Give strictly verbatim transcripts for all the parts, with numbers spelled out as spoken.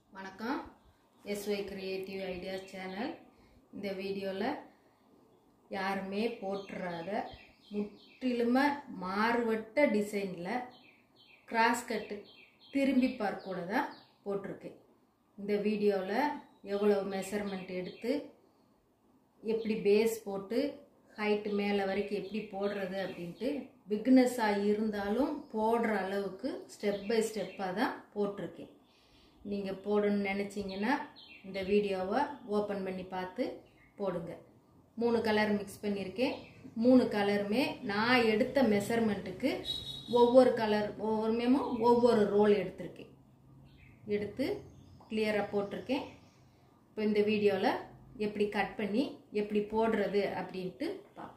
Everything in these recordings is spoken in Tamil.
வணக்கம் எஸ்ஒய் கிரியேட்டிவ் ஐடியாஸ் சேனல். இந்த வீடியோவில் யாருமே போட்டுறாத முற்றிலுமா மாறுபட்ட டிசைனில் கிராஸ் கட்டு திரும்பி பார்க்கூட தான் போட்டிருக்கேன். இந்த வீடியோவில் எவ்வளோ மெஷர்மெண்ட் எடுத்து எப்படி பேஸ் போட்டு ஹைட்டு மேலே வரைக்கும் எப்படி போடுறது அப்படின்ட்டு பிக்னஸாக இருந்தாலும் போடுற அளவுக்கு ஸ்டெப் பை ஸ்டெப்பாக தான் போட்டிருக்கேன். நீங்கள் போடணும்னு நினச்சிங்கன்னா இந்த வீடியோவை ஓப்பன் பண்ணி பார்த்து போடுங்க. மூணு கலர் மிக்ஸ் பண்ணியிருக்கேன். மூணு கலருமே நான் எடுத்த மெஷர்மெண்ட்டுக்கு ஒவ்வொரு கலர் ஒவ்வொரு மேமும் ஒவ்வொரு ரோல் எடுத்திருக்கேன். எடுத்து கிளியராக போட்டிருக்கேன். இப்போ இந்த வீடியோவில் எப்படி கட் பண்ணி எப்படி போடுறது அப்படின்ட்டு பார்ப்போம்.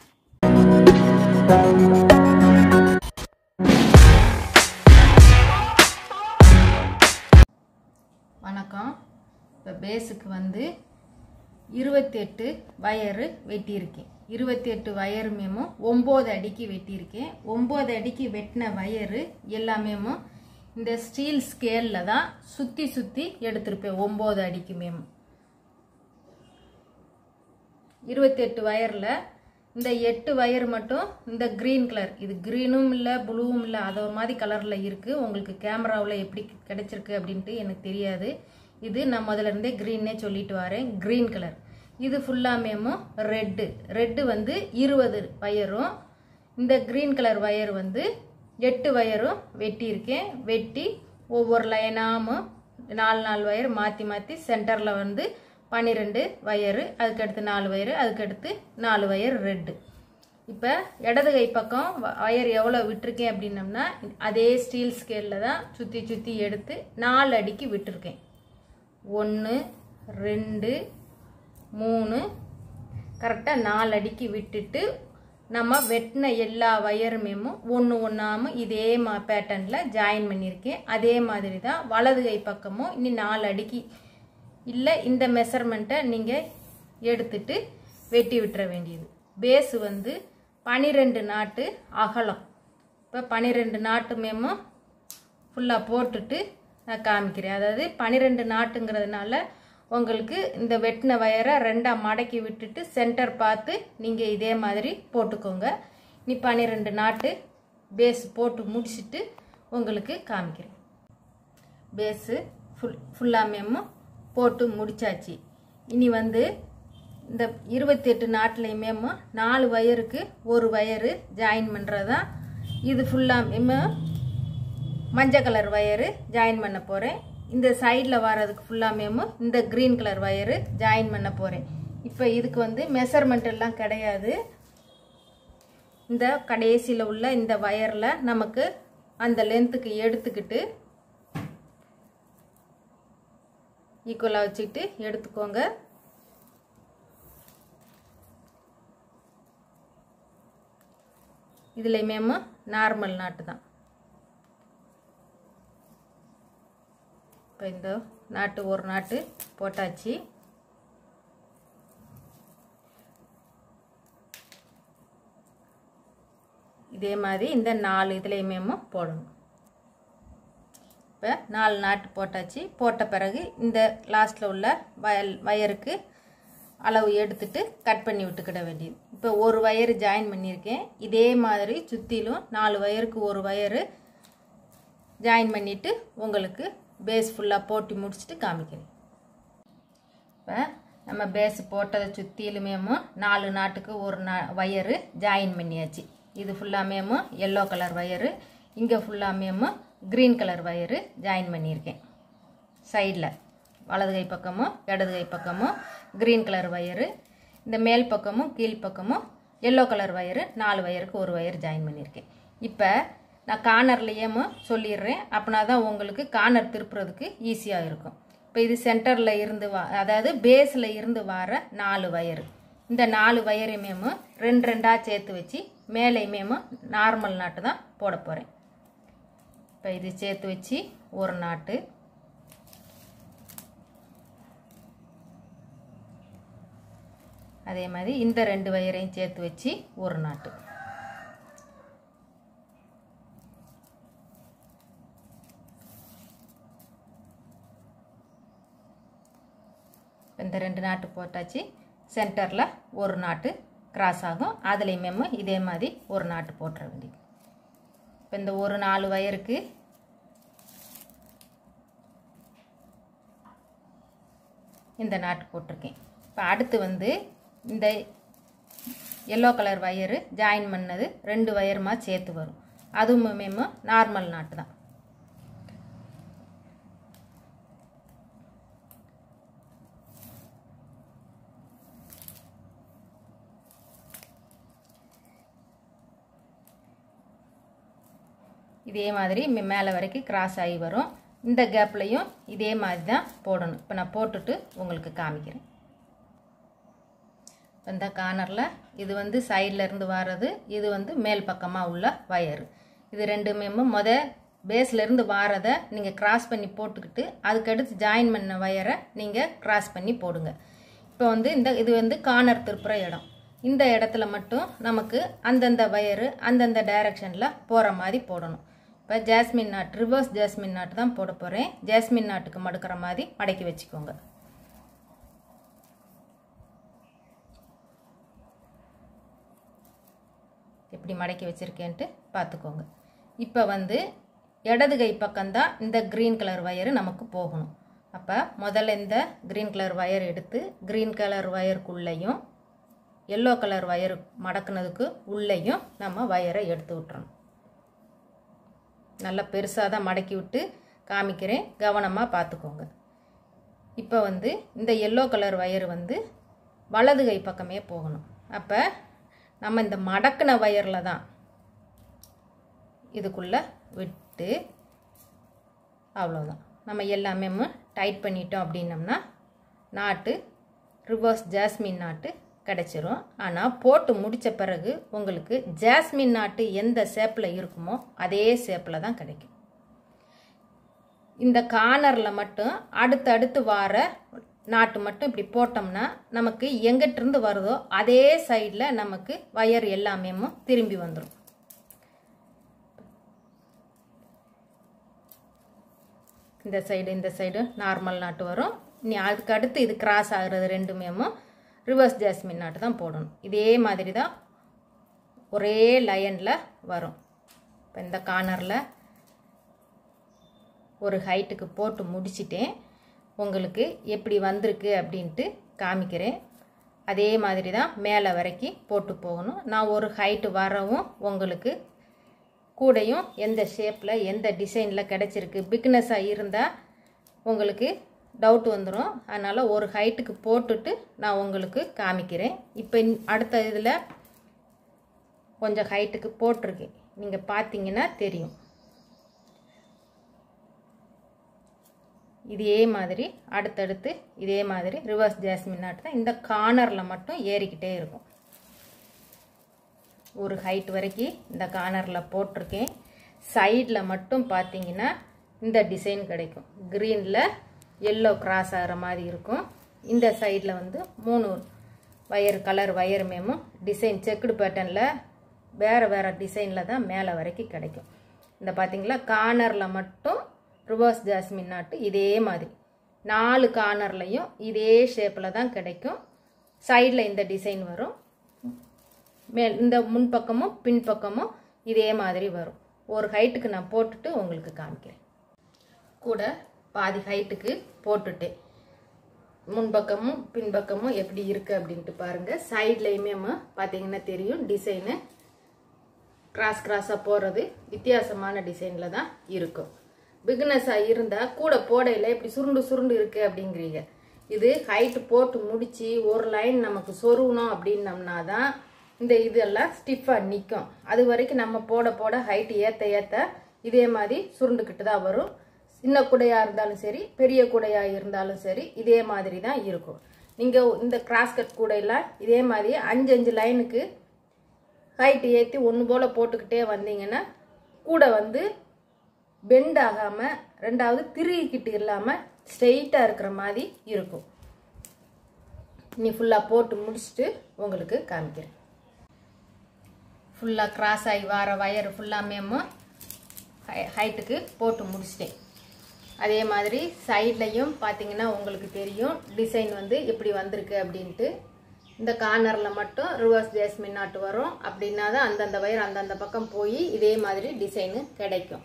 வணக்கம். இப்போ பேஸுக்கு வந்து இருபத்தி எட்டு வயரு வெட்டியிருக்கேன். இருபத்தி எட்டு வயருமேமோ ஒம்பது அடிக்கு வெட்டியிருக்கேன். ஒம்பது அடிக்கு வெட்டின வயரு எல்லாமேமோ இந்த ஸ்டீல் ஸ்கேலில் தான் சுற்றி சுற்றி எடுத்திருப்பேன். ஒம்பது அடிக்குமேமோ இருபத்தி எட்டு வயரில் இந்த எட்டு வயர் மட்டும் இந்த க்ரீன் கலர், இது க்ரீனும் இல்லை ப்ளூவும் இல்லை, அது ஒரு மாதிரி கலரில் இருக்குது. உங்களுக்கு கேமராவில் எப்படி கிடைச்சிருக்கு அப்படின்ட்டு எனக்கு தெரியாது. இது நான் முதல்ல இருந்தே க்ரீன்னே சொல்லிட்டு வரேன். க்ரீன் கலர் இது ஃபுல்லாமேமோ ரெட்டு. ரெட்டு வந்து இருபது வயரும், இந்த க்ரீன் கலர் வயர் வந்து எட்டு வயரும் வெட்டியிருக்கேன். வெட்டி ஒவ்வொரு லைனாமும் நாலு நாலு வயர் மாற்றி மாற்றி சென்டரில் வந்து பன்னிரெண்டு வயரு, அதுக்கடுத்து நாலு வயரு, அதுக்கடுத்து நாலு வயர் ரெட்டு. இப்போ இடது கை பக்கம் வயர் எவ்வளோ விட்டுருக்கேன் அப்படின்னம்னா அதே ஸ்டீல் ஸ்கேலில் தான் சுற்றி சுற்றி எடுத்து நாலு அடிக்கு விட்டுருக்கேன். ஒன்று ரெண்டு மூணு கரெக்டாக நாலு அடிக்கு விட்டுட்டு நம்ம வெட்டின எல்லா வயருமேமும் ஒன்று ஒன்றாமல் இதே மா பேட்டர்னில் ஜாயின் பண்ணியிருக்கேன். அதே மாதிரி தான் வலது கை பக்கமும் இனி நாலு அடிக்கு இல்லை இந்த மெஷர்மெண்ட்டை நீங்கள் எடுத்துட்டு வெட்டி விட்டுற வேண்டியது. பேஸு வந்து பன்னிரெண்டு நாட்டு அகலம். இப்போ பன்னிரெண்டு நாட்டுமேமோ ஃபுல்லாக போட்டுட்டு நான் காமிக்கிறேன். அதாவது பன்னிரெண்டு நாட்டுங்கிறதுனால உங்களுக்கு இந்த வெட்டின வயரை ரெண்டாக மடக்கி விட்டுட்டு சென்டர் பார்த்து நீங்கள் இதே மாதிரி போட்டுக்கோங்க. நீ பன்னிரெண்டு நாட்டு பேஸ் போட்டு முடிச்சுட்டு உங்களுக்கு காமிக்கிறேன். பேஸு ஃபுல் ஃபுல்லாமேமோ போட்டு முடிச்சாச்சு. இனி வந்து இந்த இருபத்தி எட்டு நாட்டுலையுமேமோ நாலு வயருக்கு ஒரு வயரு ஜாயின் பண்ணுறதான். இது ஃபுல்லாமே மஞ்சள் கலர் வயரு ஜாயின் பண்ண போகிறேன். இந்த சைடில் வர்றதுக்கு ஃபுல்லாமேமோ இந்த க்ரீன் கலர் வயரு ஜாயின் பண்ண போகிறேன். இப்போ இதுக்கு வந்து மெஷர்மெண்ட் எல்லாம் கிடையாது. இந்த கடைசியில் உள்ள இந்த வயரில் நமக்கு அந்த லென்த்துக்கு எடுத்துக்கிட்டு ஈக்குவலாக வச்சுக்கிட்டு எடுத்துக்கோங்க. இதுலையுமேமோ நார்மல் நாட்டு தான். இப்போ இந்த நாட்டு ஒரு நாட்டு போட்டாச்சு. இதே மாதிரி இந்த நாலு இதுலையுமேமோ போடணும். இப்போ நாலு நாட்டு போட்டாச்சு. போட்ட பிறகு இந்த லாஸ்ட்டில் உள்ள வயல் வயருக்கு அளவு எடுத்துட்டு கட் பண்ணி விட்டுக்கிட வேண்டியது. இப்போ ஒரு வயரு ஜாயின் பண்ணியிருக்கேன். இதே மாதிரி சுற்றிலும் நாலு வயருக்கு ஒரு வயரு ஜாயின் பண்ணிவிட்டு உங்களுக்கு பேஸ் ஃபுல்லாக போட்டு முடிச்சுட்டு காமிக்கிறேன். இப்போ நம்ம பேஸ் போட்டதை சுற்றிலுமேமோ நாலு நாட்டுக்கு ஒரு நா வயரு ஜாயின் பண்ணியாச்சு. இது ஃபுல்லாமேமோ எல்லோ கலர் வயரு, இங்கே ஃபுல்லாமேமோ க்ரீன் கலர் வயரு ஜாயின் பண்ணியிருக்கேன். சைடில் வலது கை பக்கமும் இடது கை பக்கமும் க்ரீன் கலர் வயரு, இந்த மேல் பக்கமும் கீழ் பக்கமும் எல்லோ கலர் வயரு, நாலு வயருக்கு ஒரு வயர் ஜாயின் பண்ணியிருக்கேன். இப்போ நான் கார்னர்லேயேமோ சொல்லிடுறேன். அப்படின்னா தான் உங்களுக்கு கார்னர் திருப்புறதுக்கு ஈஸியாக இருக்கும். இப்போ இது சென்டரில் இருந்து வா அதாவது பேஸில் இருந்து வர நாலு வயரு, இந்த நாலு வயரையுமேமோ ரெண்டு ரெண்டாக சேர்த்து வச்சு மேலேயுமேமோ நார்மல் நாட்டு தான் போட போகிறேன். இப்போ இது சேர்த்து வச்சு ஒரு நாட்டு, அதே மாதிரி இந்த ரெண்டு வயரையும் சேர்த்து வச்சு ஒரு நாட்டு. இந்த ரெண்டு நாட்டு போட்டாச்சு. சென்டரில் ஒரு நாட்டு கிராஸ் ஆகும். அதுலேயுமே இதே மாதிரி ஒரு நாட்டு போட்டுற வேண்டியது. இப்போ இந்த ஒரு நாலு வயருக்கு இந்த நாட்டு போட்டிருக்கேன். இப்போ அடுத்து வந்து இந்த எல்லோ கலர் வயரு ஜாயின் பண்ணது ரெண்டு வயருமா சேர்த்து வரும். அதுவுமே நார்மல் நாட்டு தான். இதே மாதிரி மேலே வரைக்கும் கிராஸ் ஆகி வரும். இந்த கேப்லையும் இதே மாதிரி தான் போடணும். இப்போ நான் போட்டுட்டு உங்களுக்கு காமிக்கிறேன். இந்த கார்னரில் இது வந்து சைடில் இருந்து வர்றது, இது வந்து மேல் பக்கமாக உள்ள வயரு. இது ரெண்டுமே முத பேஸ்லேருந்து வாரதை நீங்கள் கிராஸ் பண்ணி போட்டுக்கிட்டு அதுக்கடுத்து ஜாயின் பண்ண வயரை நீங்கள் கிராஸ் பண்ணி போடுங்க. இப்போ வந்து இந்த இது வந்து கார்னர் திருப்புற இடம். இந்த இடத்துல மட்டும் நமக்கு அந்தந்த வயரு அந்தந்த டைரக்ஷனில் போகிற மாதிரி போடணும். இப்போ ஜாஸ்மின் நாட், ரிவர்ஸ் ஜாஸ்மின் நாட்டு தான் போட போகிறேன். ஜாஸ்மின் நாட்டுக்கு மடுக்கிற மாதிரி மடக்கி வச்சுக்கோங்க. எப்படி மடக்கி வச்சுருக்கேன்ட்டு பார்த்துக்கோங்க. இப்போ வந்து இடது கை பக்கம்தான் இந்த க்ரீன் கலர் வயரு நமக்கு போகணும். அப்போ முதல்ல இந்த க்ரீன் கலர் வயர் எடுத்து க்ரீன் கலர் வயருக்குள்ளேயும் எல்லோ கலர் வயரு மடக்குனதுக்கு உள்ளேயும் நம்ம வயரை எடுத்து விட்டுறணும். நல்லா பெருசாக தான் மடக்கி விட்டு காமிக்கிறேன், கவனமாக பார்த்துக்கோங்க. இப்போ வந்து இந்த எல்லோ கலர் வயர் வந்து வலது கை பக்கமே போகணும். அப்போ நம்ம இந்த மடக்கின வயரில் தான் இதுக்குள்ளே விட்டு அவ்வளோதான். நம்ம எல்லாமே டைட் பண்ணிட்டோம் அப்படின்னம்னா நாட்டு ரிவர்ஸ் ஜாஸ்மின் நாட்டு கிடச்சிரும். ஆனால் போட்டு முடித்த பிறகு உங்களுக்கு ஜாஸ்மின் நாட்டு எந்த ஷேப்பில் இருக்குமோ அதே ஷேப்பில் தான் கிடைக்கும். இந்த கார்னரில் மட்டும் அடுத்து அடுத்து வார நாட்டு மட்டும் இப்படி போட்டோம்னா நமக்கு எங்கிட்டிருந்து வருதோ அதே சைடில் நமக்கு வயர் எல்லாமே திரும்பி வந்துடும். இந்த சைடு இந்த சைடு நார்மல் நாட்டு வரும். இனி அதுக்கு அடுத்து இது கிராஸ் ஆகிறது ரெண்டுமே ரிவர்ஸ் ஜாஸ்மின் நாட்டு தான் போடணும். இதே மாதிரி தான் ஒரே லைனில் வரும். இப்போ இந்த கார்னரில் ஒரு ஹைட்டுக்கு போட்டு முடிச்சிட்டேன். உங்களுக்கு எப்படி வந்திருக்கு அப்படின்ட்டு காமிக்கிறேன். அதே மாதிரி தான் மேலே வரைக்கும் போட்டு போகணும். நான் ஒரு ஹைட்டு வரவும் உங்களுக்கு கூடையும் எந்த ஷேப்பில் எந்த டிசைனில் கிடச்சிருக்கு பிக்னஸாக இருந்தால் உங்களுக்கு டவுட் வந்துடும். அதனால் ஒரு ஹைட்டுக்கு போட்டுட்டு நான் உங்களுக்கு காமிக்கிறேன். இப்போ அடுத்த இதில் கொஞ்சம் ஹைட்டுக்கு போட்டிருக்கேன், நீங்கள் பார்த்தீங்கன்னா தெரியும். இதே மாதிரி அடுத்தடுத்து இதே மாதிரி ரிவர்ஸ் ஜாஸ்மின் நாட்டு தான் இந்த கார்னரில் மட்டும் ஏறிக்கிட்டே இருக்கும். ஒரு ஹைட் வரைக்கும் இந்த கார்னரில் போட்டிருக்கேன். சைடில் மட்டும் பார்த்தீங்கன்னா இந்த டிசைன் கிடைக்கும். க்ரீனில் எல்லோ கிராஸ் ஆகிற மாதிரி இருக்கும். இந்த சைடில் வந்து மூணு வயர் கலர் வயருமேமும் டிசைன் செக்குடு பேட்டர்னில் வேறு வேறு டிசைனில் தான் மேலே வரைக்கும் கிடைக்கும். இந்த பார்த்தீங்களா கார்னரில் மட்டும் ரிவர்ஸ் ஜாஸ்மின் நாட்டு இதே மாதிரி நாலு கார்னர்லையும் இதே ஷேப்பில் தான் கிடைக்கும். சைடில் இந்த டிசைன் வரும். மேல் இந்த முன்பக்கமும் பின்பக்கமும் இதே மாதிரி வரும். ஒரு ஹைட்டுக்கு நான் போட்டுட்டு உங்களுக்கு காமிக்கிறேன். கூட பாதி ஹைட்டுக்கு போட்டுட்டேன். முன்பக்கமும் பின்பக்கமும் எப்படி இருக்குது அப்படின்ட்டு பாருங்கள். சைட்லேயுமே பார்த்தீங்கன்னா தெரியும் டிசைனு கிராஸ் கிராஸாக போகிறது வித்தியாசமான டிசைனில் தான் இருக்கும். பிகினஸாக இருந்தால் கூட போடையில் இப்படி சுருண்டு சுருண்டு இருக்குது அப்படிங்கிறீங்க. இது ஹைட்டு போட்டு முடித்து ஒரு லைன் நமக்கு சொருகணும் அப்படின்னம்னா தான் இந்த இதெல்லாம் ஸ்டிஃபாக நிற்கும். அது வரைக்கும் நம்ம போட போட ஹைட்டு ஏற்ற ஏற்ற இதே மாதிரி சுருண்டுக்கிட்டு தான் வரும். சின்ன கூடையாக இருந்தாலும் சரி பெரிய கூடையாக இருந்தாலும் சரி இதே மாதிரி தான் இருக்கும். நீங்கள் இந்த கிராஸ் கட் கூடையெல்லாம் இதே மாதிரி அஞ்சு அஞ்சு லைனுக்கு ஹைட்டு ஏற்றி ஒன்று போல் போட்டுக்கிட்டே வந்தீங்கன்னா கூடை வந்து பெண்ட் ஆகாமல் ரெண்டாவது திருகிக்கிட்டு இல்லாமல் ஸ்ட்ரெயிட்டாக இருக்கிற மாதிரி இருக்கும். நீ ஃபுல்லாக போட்டு முடிச்சுட்டு உங்களுக்கு காமிக்கிறேன். ஃபுல்லாக கிராஸ் ஆகி வர வயர் ஃபுல்லாமே ஹைட்டுக்கு போட்டு முடிச்சிட்டேன். அதே மாதிரி சைட்லையும் பார்த்தீங்கன்னா உங்களுக்கு தெரியும் டிசைன் வந்து எப்படி வந்திருக்கு அப்படின்ட்டு. இந்த கார்னரில் மட்டும் ரிவர்ஸ் ஜாஸ்மின் நாட்டு வரும். அப்படின்னா தான் அந்தந்த வயர் அந்தந்த பக்கம் போய் இதே மாதிரி டிசைனு கிடைக்கும்.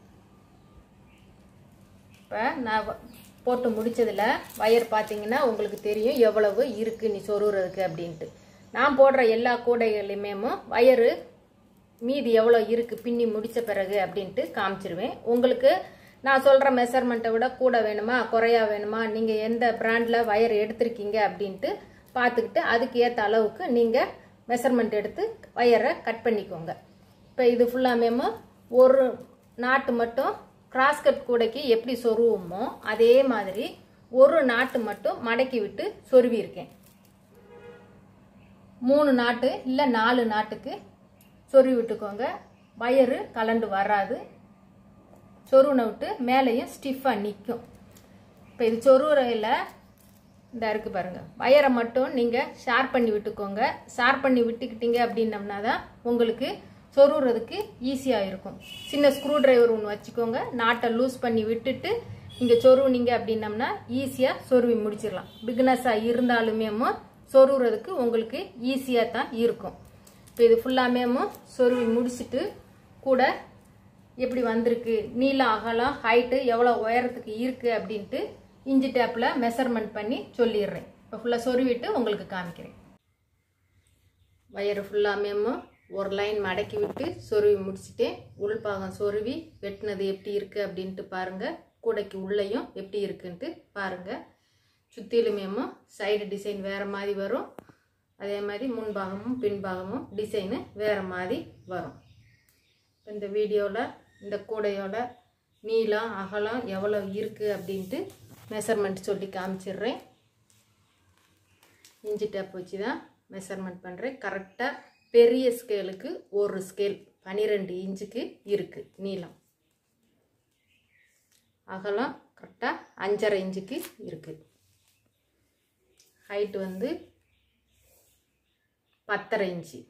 இப்போ நான் போட்டு முடிச்சதில் வயர் பார்த்தீங்கன்னா உங்களுக்கு தெரியும் எவ்வளவு இருக்குது நீ சொருகிறதுக்கு அப்படின்ட்டு. நான் போடுற எல்லா கூடைகளையுமே வயரு மீதி எவ்வளோ இருக்குது பின்னி முடித்த பிறகு அப்படின்ட்டு காமிச்சிருவேன். உங்களுக்கு நான் சொல்கிற மெஷர்மெண்ட்டை விட கூட வேணுமா குறையா வேணுமா நீங்கள் எந்த பிராண்டில் வயர் எடுத்திருக்கீங்க அப்படின்ட்டு பார்த்துக்கிட்டு அதுக்கு ஏற்ற அளவுக்கு நீங்கள் மெஷர்மெண்ட் எடுத்து வயரை கட் பண்ணிக்கோங்க. இப்போ இது ஃபுல்லாமே ஒரு நாட்டு மட்டும் கிராஸ்கட் கூடைக்கு எப்படி சொருவோமோ அதே மாதிரி ஒரு நாட்டு மட்டும் மடக்கி விட்டு சொருவி இருக்கேன். மூணு நாட்டு இல்லை நாலு நாட்டுக்கு சொருவி விட்டுக்கோங்க. வயரு கலண்டு வராது. சொருவினை விட்டு மேலேயும் ஸ்டிஃபாக நிற்கும். இப்போ இது சொருவுறையில் இந்த இருக்குது பாருங்கள். வயரை மட்டும் நீங்கள் ஷார்ப் பண்ணி விட்டுக்கோங்க. ஷார்ப் பண்ணி விட்டுக்கிட்டீங்க அப்படின்னம்னா தான் உங்களுக்கு சொருவுறதுக்கு ஈஸியாக இருக்கும். சின்ன ஸ்க்ரூ டிரைவர் ஒன்று வச்சுக்கோங்க. நாட்டை லூஸ் பண்ணி விட்டுட்டு இங்கே சொருவுனீங்க அப்படின்னம்னா ஈஸியாக சொருவி முடிச்சிடலாம். பிகினஸாக இருந்தாலுமே சொருவுறதுக்கு உங்களுக்கு ஈஸியாக தான் இருக்கும். இப்போ இது ஃபுல்லாமே சொருவி முடிச்சுட்டு கூட எப்படி வந்திருக்கு நீளம் அகலம் ஹைட்டு எவ்வளோ உயரத்துக்கு இருக்குது அப்படின்ட்டு இன்ச்சி டேப்பில் மெஷர்மெண்ட் பண்ணி சொல்லிடுறேன். இப்போ ஃபுல்லாக சொருவிட்டு உங்களுக்கு காமிக்கிறேன். வயரு ஃபுல்லாமே ஒரு லைன் மடக்கி விட்டு சொருவி முடிச்சுட்டேன். உள்பாகம் சொருவி வெட்டினது எப்படி இருக்குது அப்படின்ட்டு பாருங்கள். கூடைக்கு உள்ளேயும் எப்படி இருக்குன்ட்டு பாருங்கள். சுற்றிலுமே சைடு டிசைன் வேறு மாதிரி வரும். அதே மாதிரி முன்பாகமும் பின்பாகமும் டிசைனு வேறு மாதிரி வரும். இந்த வீடியோவில் இந்த கூடையோட நீளம் அகலம் எவ்வளோ இருக்குது அப்படின்ட்டு மெஷர்மெண்ட் சொல்லி காமிச்சிடுறேன். இன்ச்சி டேப் வச்சு தான் மெஷர்மெண்ட் பண்ணுறேன். கரெக்டாக பெரிய ஸ்கேலுக்கு ஒரு ஸ்கேல் பன்னிரெண்டு இன்ச்சுக்கு இருக்குது நீளம். அகலம் கரெக்டாக அஞ்சரை இன்ச்சுக்கு இருக்குது. ஹைட்டு வந்து பத்தரை இன்ச்சு.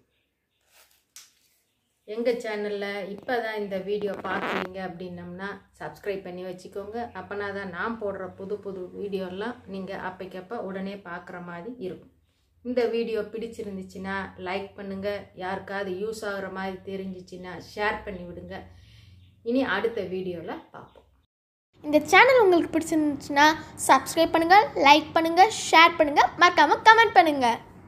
எங்கள் சேனலில் இப்போ தான் இந்த வீடியோ பார்க்குறீங்க அப்படின்னம்னா சப்ஸ்கிரைப் பண்ணி வச்சுக்கோங்க. அப்போனா தான் நான் போடுற புது புது வீடியோலாம் நீங்கள் அப்பைக்கப்போ உடனே பார்க்குற மாதிரி இருக்கும். இந்த வீடியோ பிடிச்சிருந்துச்சுன்னா லைக் பண்ணுங்கள். யாருக்காவது யூஸ் ஆகிற மாதிரி தெரிஞ்சிச்சின்னா ஷேர் பண்ணி விடுங்க. இனி அடுத்த வீடியோவில் பார்ப்போம். இந்த சேனல் உங்களுக்கு பிடிச்சிருந்துச்சுன்னா சப்ஸ்கிரைப் பண்ணுங்கள், லைக் பண்ணுங்கள், ஷேர் பண்ணுங்கள், மறக்காமல் கமெண்ட் பண்ணுங்கள்.